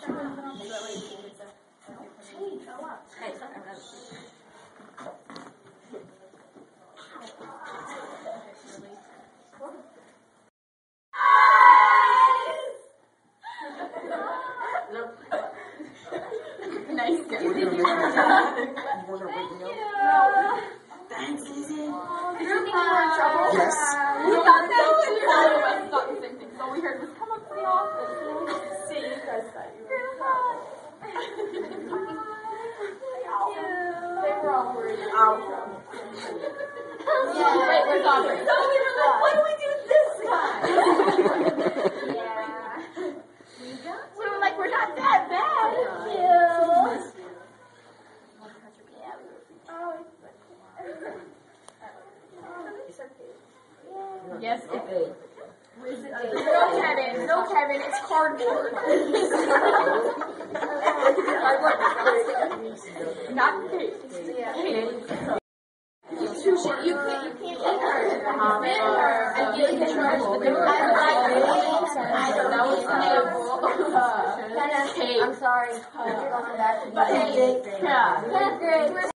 Nice. Thanks, Lizzie. Did you think you were in trouble? Yes. We thought that was all of us thought the same thing. All we heard was come up to the office. See, you guys thought you were in trouble. They were all worried. Yeah. Wait, where's Audrey? So we were like, what do we do this time? Yeah. We were like, we're not that bad. Thank you. Yes, it's No, Kevin, it's cardboard. Not tape. You can't hit her. Hit her and get in trouble. I'm sorry. You're going back to the Yeah.